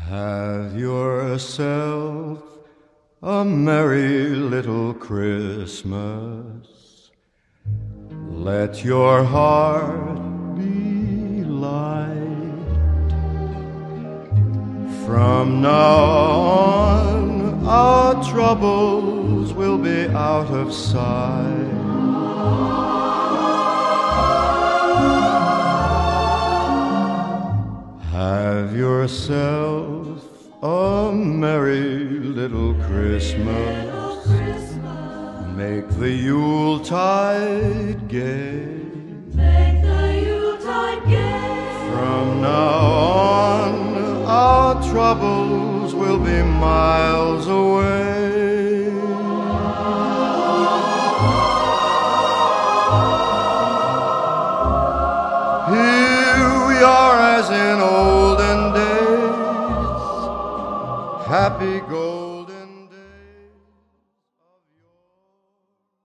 Have yourself a merry little Christmas. Let your heart be light. From now on, our troubles will be out of sight. Have yourself a merry little Christmas. Make the Yuletide gay. Make the Yuletide gay. From now on, our troubles will be miles away. Here we are as in olden days, happy golden